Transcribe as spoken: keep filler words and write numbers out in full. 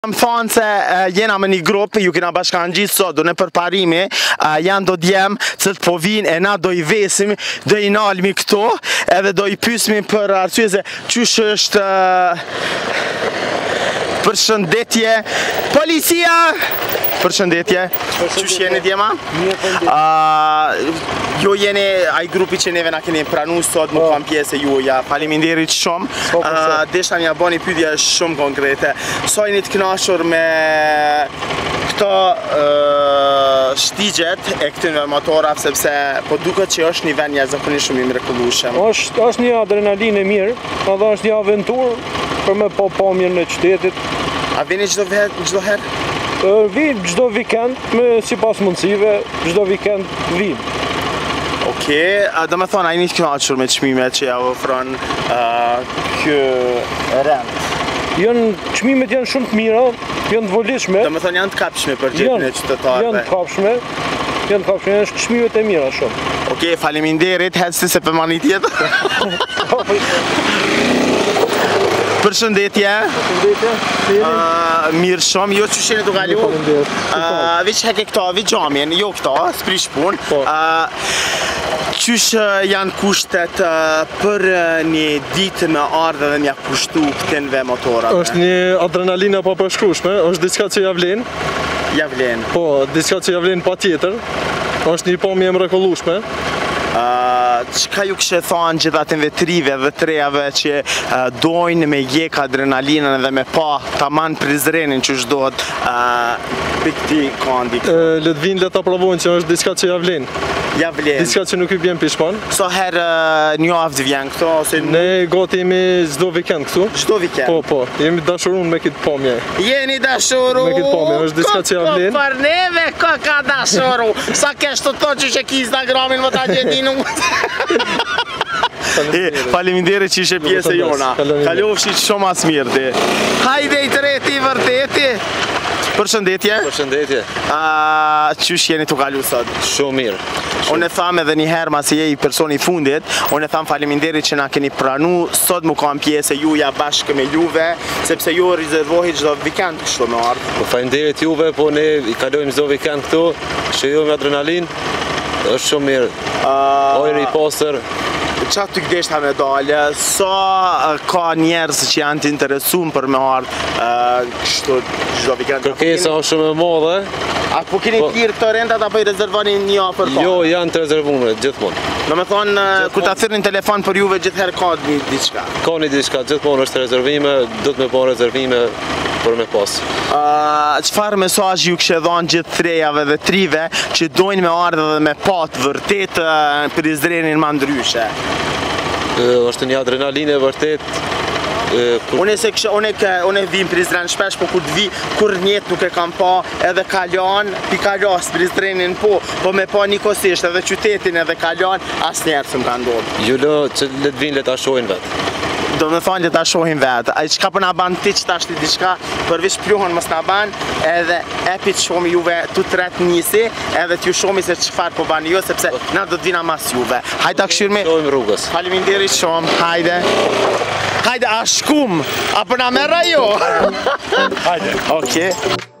Më thonë se uh, jena me një grupë, ju kena bashkan gjithë sot, do në përparimi, uh, janë do djemë, cëtë po vinë e na do i vesim, do i nalmi këto, edhe do i pysmi për arsye se qysh është uh, përshëndetje, policia! Përshëndetje, qysh jeni djema? Uh, jo jeni aj grupi që neve na keni pranu sot, më kam pjesë e juja, faleminderit shumë. Uh, Desha mja bani pyetje shumë konkrete. So jeni të knashur me këto uh, shtigjet e këtyre motorave, sepse po duket që është një vend jashtëzakonisht shumë i mrekullueshëm. Është është një adrenalinë e mirë, edhe është një aventurë për me po pamjen e qytetit. A vini çdo herë, çdo herë? Vi çdo vikend me sipas mundësive, çdo vikend vi. Okej, okay. Do me thonë, a jeni të knaqur me çmimet që ja ofron uh, kjo rend? Janë, çmimet janë shumë të mira, janë të volitshme. Do me thonë, janë të kapshme për gjithë në qytetarëve? Janë të kapshme, janë të kapshme, janë çmimet e mira shumë. Okej, okay, faleminderit, hecë se për mani tjetër. Përshëndetje. Përshëndetje. Uh, mirë shumë, jo që sheni të kalu? Uh, vi që heke këta, vi gjamjen, jo këta, s'prish pun. Uh, Qysh janë kushtet uh, për një ditë me ardhe dhe mja kushtu këtinve motorave? Është një adrenalina pa përshkrushme, është diçka që javlen. Javlen? Po, diçka që javlen pa tjetër. Është një pamje mrekullueshme. Uh, Qka ju kështë thonë gjitha të vetrive dhe trejave që uh, dojnë me jek adrenalinën dhe me pa taman prizrenin që shdohet uh, për këti kandi? Le të vinë, le të aprovojnë që është diçka që javlen. Javlen? Diçka që nuk i bjen pishman. So herë uh, një avë vjen këto? Ose... Ne gati jemi çdo vikend këtu. Çdo vikend? Po, po, jemi dashurun me këtë pamje. Jeni dashuru? Me këtë pamje, është diçka që javlen. Ko për neve, ko ka dashuru? Sa kesh të to që që ki Instagramin më ta gjendinu? Faleminderit që ishe pjesë e jona. Kalofshi shumë as mirë ti. Hajde i treti vërteti. Përshëndetje. Përshëndetje. Qysh jeni të kalu sot? Shumë mirë. Unë e tham edhe një herë masi je i personi fundit, unë e tham faleminderit që na keni pranu, sot mu kam pjesë e juja bashkë me juve, sepse ju rezervohi çdo vikend kështu me ardhë. Po faleminderit juve, po ne i kalojmë çdo vikend këtu, shijojmë adrenalinë, është shumë mirë. Ojri i pastër. Qa të këdeshta me dalë, sa uh, ka njerës që janë të interesuar për me ardhë uh, kështu çdo vikend? Kërkesa është shumë e madhe. A po keni thirrë këto rendat apo i rezervoni një për pa? Jo, janë të rezervuar gjithmonë. Do me thonë, uh, kur ta thirrni telefon për juve gjithherë ka diçka? Ka një diçka, gjithmonë është rezervime, do të me bëjnë rezervime për me pas. Çfarë uh, mesazh ju kështë dhënë gjithë trejave dhe trive që dojnë me ardhë dhe me patë vërtet uh, prizrenin ma ndryshe? Uh, është një adrenalinë e vërtet. Uh, kur... Une se kështë, une, une vim Prizren shpesh, po kur të vi, kur njetë nuk e kam pa edhe Kaljan, pi Kaljas Prizrenin po, po me pa njëkosisht edhe qytetin edhe Kaljan, as njerë së më ka ndodhë. Ju lë që le të vinë le ta shohin vetë. Do me thonë që ta shohin vetë. A i qka për nga banë ti që ta shti diçka, përvish pluhon mës nga banë, edhe epi të shomi juve të tret njësi, edhe t'ju shomi se qëfar po banë jo, sepse na do t'vina mas juve. Hajde ta këshirmi. Shojmë rrugës. Faleminderit shumë, hajde. Hajde, a shkum, a për nga mera jo? Hajde. Okej.